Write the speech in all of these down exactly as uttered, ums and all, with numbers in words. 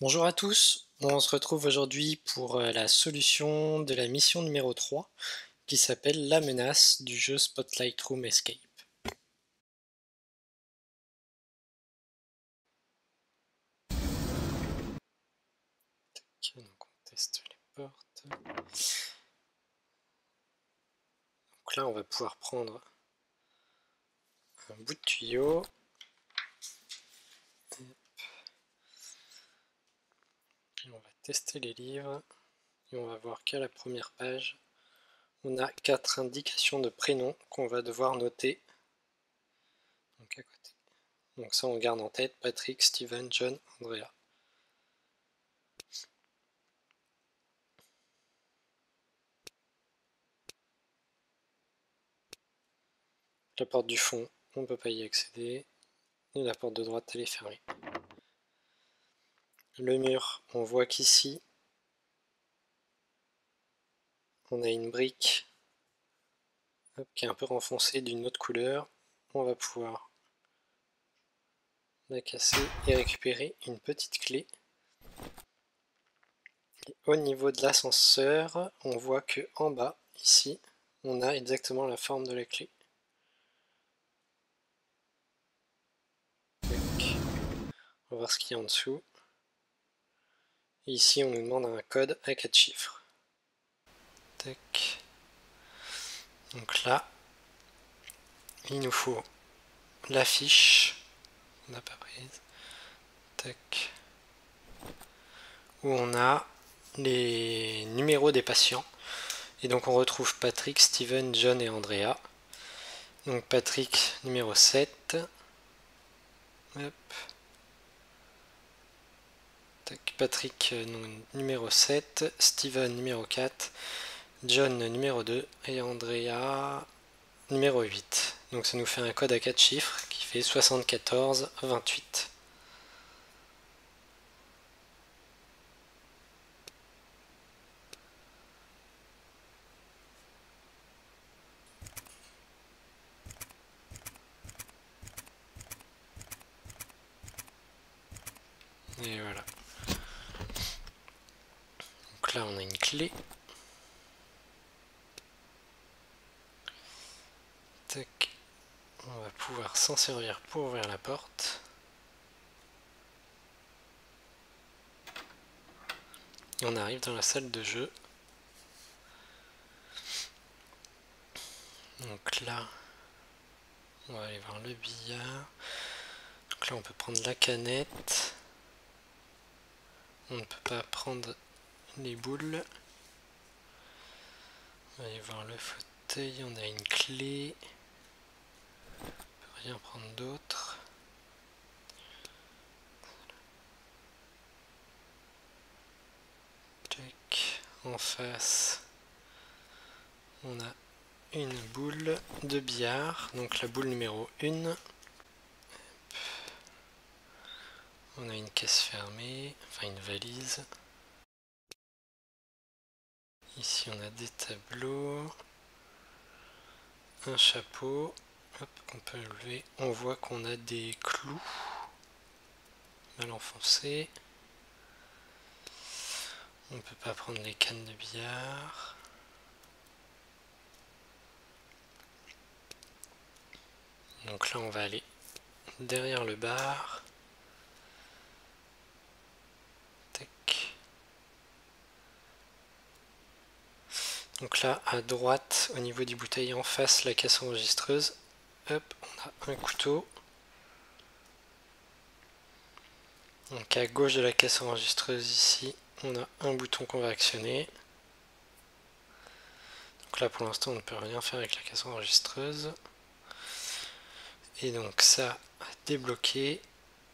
Bonjour à tous, on se retrouve aujourd'hui pour euh, la solution de la mission numéro trois qui s'appelle La menace du jeu Spotlight Room Escape. Ok, donc on teste les portes. Donc là on va pouvoir prendre un bout de tuyau. Et on va tester les livres et on va voir qu'à la première page on a quatre indications de prénoms qu'on va devoir noter. Donc à côté. Donc ça on garde en tête: Patrick, Steven, John, Andrea. La porte du fond, on ne peut pas y accéder. Et la porte de droite, elle est fermée. Le mur, on voit qu'ici, on a une brique hop, qui est un peu renfoncée d'une autre couleur. On va pouvoir la casser et récupérer une petite clé. Et au niveau de l'ascenseur, on voit que en bas, ici, on a exactement la forme de la clé. Tac. On va voir ce qu'il y a en dessous. Et ici, on nous demande un code à quatre chiffres. Tac. Donc là, il nous faut la fiche. On n'a pas prise. Tac. Où on a les numéros des patients. Et donc on retrouve Patrick, Steven, John et Andrea. Donc Patrick numéro sept. Hop. Tac, Patrick numéro sept, Steven numéro quatre, John numéro deux et Andrea numéro huit. Donc ça nous fait un code à quatre chiffres qui fait soixante-quatorze vingt-huit. Et voilà. Donc là on a une clé. Tac. On va pouvoir s'en servir pour ouvrir la porte. Et on arrive dans la salle de jeu. Donc là, on va aller voir le billard. Donc là on peut prendre la canette. On ne peut pas prendre les boules. On va aller voir le fauteuil, on a une clé. On peut rien prendre d'autre. En face, on a une boule de billard, donc la boule numéro un. On a une caisse fermée, enfin une valise. Ici on a des tableaux, un chapeau, hop, qu'on peut lever. On voit qu'on a des clous mal enfoncés. On ne peut pas prendre les cannes de billard. Donc là on va aller derrière le bar. Tac. Donc là à droite au niveau des bouteilles en face la caisse enregistreuse. Hop, on a un couteau. Donc à gauche de la caisse enregistreuse ici, on a un bouton qu'on va actionner. Donc là pour l'instant on ne peut rien faire avec la caisse enregistreuse. Et donc ça a débloqué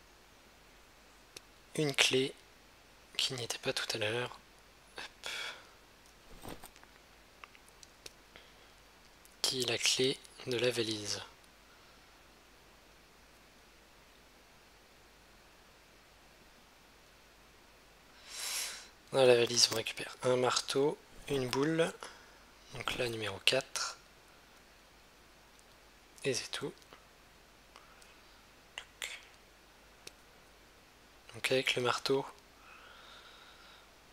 une clé qui n'y était pas tout à l'heure. Qui est la clé de la valise. Dans la valise on récupère un marteau, une boule, donc là numéro quatre. Et c'est tout. Donc avec le marteau,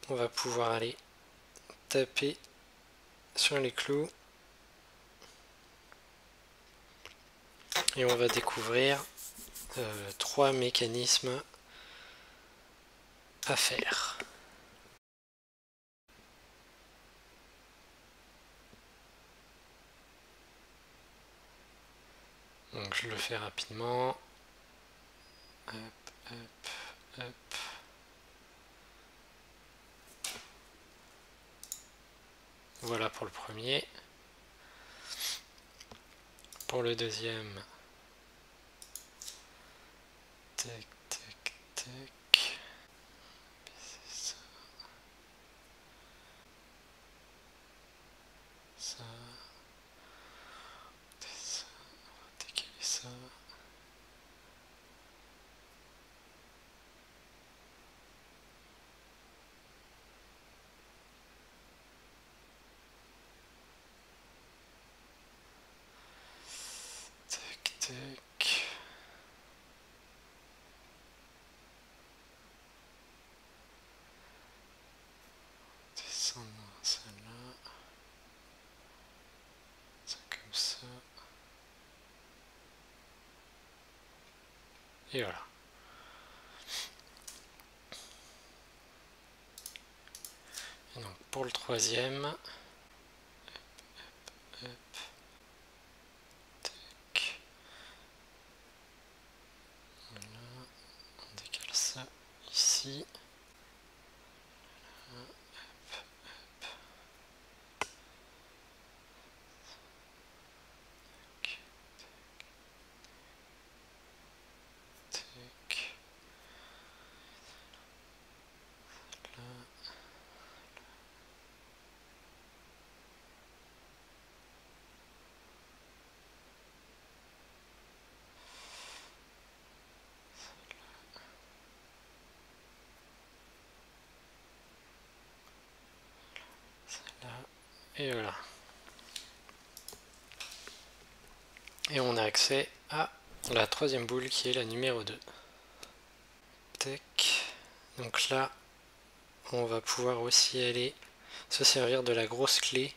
on va pouvoir aller taper sur les clous et on va découvrir euh, trois mécanismes à faire. Donc je le fais rapidement. Hop, hop, hop. Voilà pour le premier. Pour le deuxième. Tac, tac, tac. C'est ça. Ça. C'est ça. On va décaler ça. Tac, tac. Descendre celle-là. Ça comme ça. Et voilà. Et donc pour le troisième. Hop, hop, hop. Tac. Voilà. On décale ça ici. Et voilà. Et on a accès à la troisième boule qui est la numéro deux. Tac. Donc là, on va pouvoir aussi aller se servir de la grosse clé.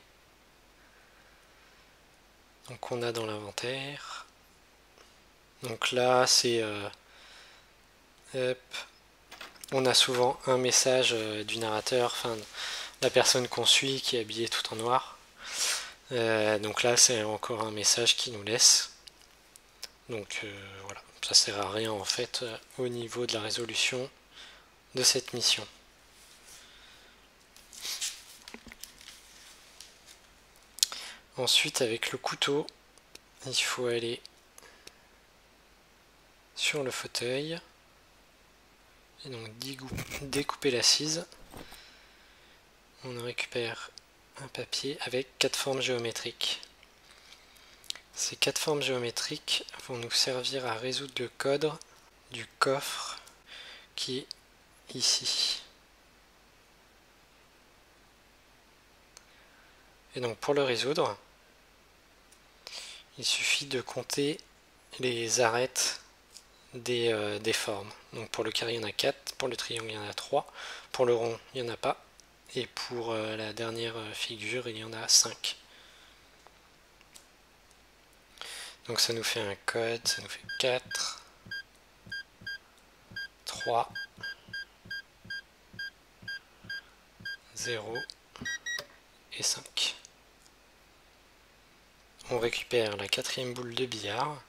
Donc on a dans l'inventaire. Donc là, c'est... Euh, hop. On a souvent un message euh, du narrateur, enfin la personne qu'on suit qui est habillée tout en noir. Euh, donc là, c'est encore un message qui nous laisse. Donc euh, voilà, ça sert à rien en fait euh, au niveau de la résolution de cette mission. Ensuite, avec le couteau, il faut aller sur le fauteuil et donc découper l'assise. On récupère un papier avec quatre formes géométriques. Ces quatre formes géométriques vont nous servir à résoudre le code du coffre qui est ici. Et donc pour le résoudre, il suffit de compter les arêtes des, euh, des formes. Donc pour le carré, il y en a quatre, pour le triangle, il y en a trois, pour le rond, il n'y en a pas, et pour euh, la dernière figure, il y en a cinq. Donc ça nous fait un code, ça nous fait quatre, trois, zéro et cinq. On récupère la quatrième boule de billard.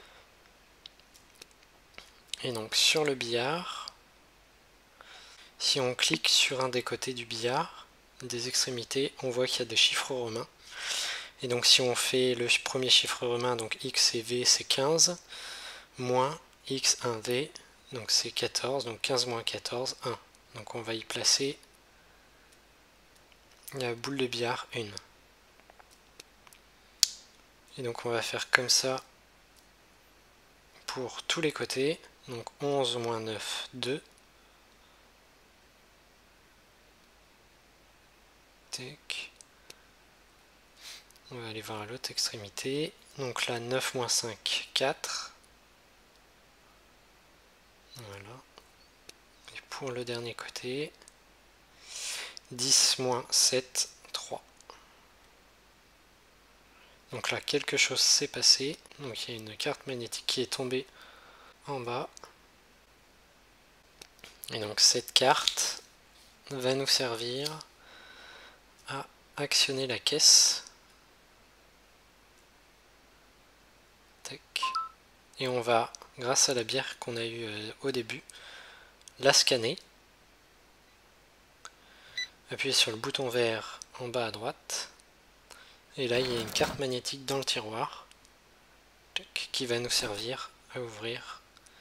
Et donc sur le billard, si on clique sur un des côtés du billard, des extrémités, on voit qu'il y a des chiffres romains. Et donc si on fait le premier chiffre romain, donc x et v c'est quinze, moins x un v, donc c'est quatorze, donc quinze moins quatorze, un. Donc on va y placer la boule de billard un. Et donc on va faire comme ça pour tous les côtés. Donc onze moins neuf, deux. Tac. On va aller voir à l'autre extrémité. Donc là, neuf moins cinq, quatre. Voilà. Et pour le dernier côté, dix moins sept, trois. Donc là, quelque chose s'est passé. Donc il y a une carte magnétique qui est tombée en bas. Et donc cette carte va nous servir à actionner la caisse. Tac. Et on va, grâce à la bière qu'on a eue euh, au début, la scanner. Appuyez sur le bouton vert en bas à droite. Et là, il y a une carte magnétique dans le tiroir qui va nous servir à ouvrir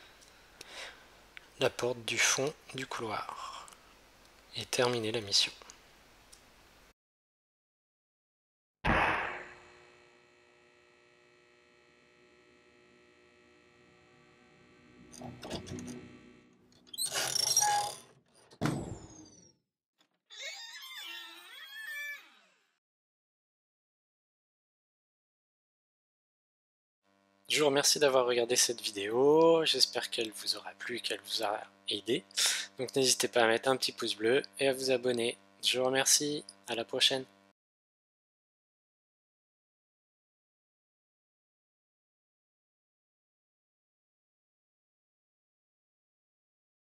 la porte du fond du couloir et terminer la mission. Je vous remercie d'avoir regardé cette vidéo, j'espère qu'elle vous aura plu, qu'elle vous aura aidé. Donc n'hésitez pas à mettre un petit pouce bleu et à vous abonner. Je vous remercie, à la prochaine.